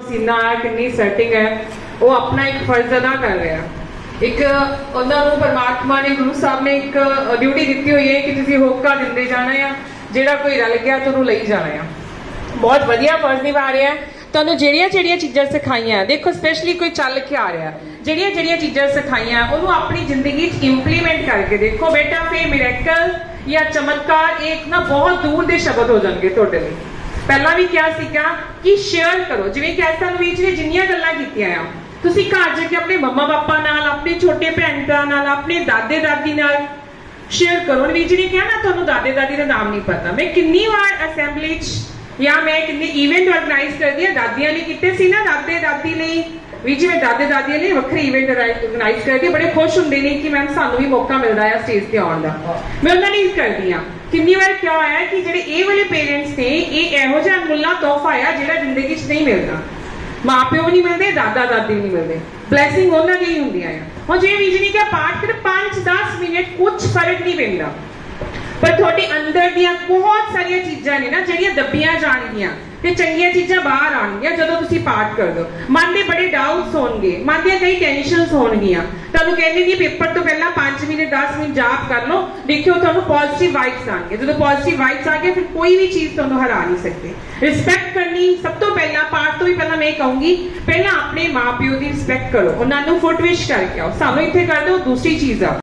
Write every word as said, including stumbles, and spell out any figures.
पसीना है, कितनी सेटिंग है, वो अपना एक फर्ज अदा कर रहे हैं। एक उन्होंने परमात्मा ने, गुरु साहब ने एक ड्यूटी दी हुई है कि तुसीं होका दिंदे जाना है, जिहड़ा कोई रल गया तो उन्होंने लई जाना है। बहुत वधिया फर्ज निभा रहा है। तुहानूं जिहड़ियां जिहड़ियां चीज़ां सिखाईयां, देखो स्पैशली कोई चल के आ रहा, जिहड़ियां जिहड़ियां चीज़ां सिखाईयां उन्होंने अपनी जिंदगी इंप्लीमेंट करके देखो बेटा, फिर मिरेकल या चमत्कार एक ना बहुत दूर के शब्द हो जाएंगे तुहाडे लई। पहला भी क्या सीगा कि शेयर करो, जिवें कि ऐसा वीच ने जिन्नियां गल्लां कीतियां आ, तुसीं घर जाके अपने मम्मा पापा नाल, अपने छोटे भैन भरा नाल, अपने दादे दादी नाल शेयर करो। वीच ने कहा ना तुहानूं दादे दादी का नाम नहीं पता, मैं कितनी बार असैंबली या मैं कितने इवेंट ऑर्गेनाइज कर दिया, दादियां ने कीते सी ना, दादे दादी लई भी जी मैं दादे दादियां ने वक्रे इवेंट ऑर्गेनाइज कर दिए, बड़े खुश होंगे ने कि मैम सानू भी मौका मिलता है स्टेज पर आने का। मैं उन्होंने कर दी हाँ। कितनी बार क्या होया कि जेडे ए वाले पेरेंट्स ने, ये इहो जिहा अनमुल्ला तोहफा है जिहड़ा जिंदगी च नहीं मिलता, माँ प्यो नहीं मिलते, दादा दादी नहीं मिलते, ब्लैसिंग उन्होंने दी होंगी है। हम जो विजनी का पाठ कर पांच दस मिनट कुछ फर्क नहीं पैंदा, पर थोड़े अंदर दियां बहुत सारिया चीज़ां ने ना जिहड़ियां दबियां जाणगियां ते चंगियां चीज़ां बाहर आउणगियां जदों तुसीं पाठ कर दो। मन दे बड़े डाउट्स होणगे, मन दियां कई टेंशनस होणगियां, तुहानूं कहंदे कि पेपर तो पहला पांच मिनट दस मिनट जाप कर लो, देखियो तुहानूं पॉजिटिव वाइब्स आउणगे। जदों पॉजिटिव वाइब्स आ गए फिर कोई भी चीज़ तुहानूं हरा नहीं सकती। रिस्पैक्ट करनी सब तो पहला, पाठ तो भी पहला मैं कहूँगी पहला अपने माँ प्यो की रिस्पैक्ट करो, उन्होंने फुट विश करके आओ, सानूं इत्थे कर दो, दूसरी चीज़ आ